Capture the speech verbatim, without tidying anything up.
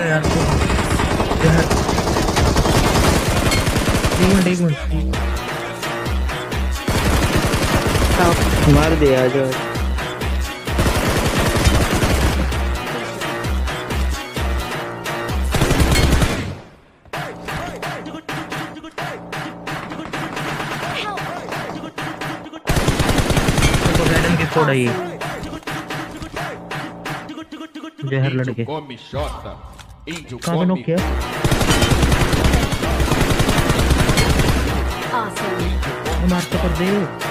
यार तो यार एक मिनट एक मिनट मार दिया जो थोड़ा ही जहर लड़के कहाँ पे नॉक किया? मार तो कर दे।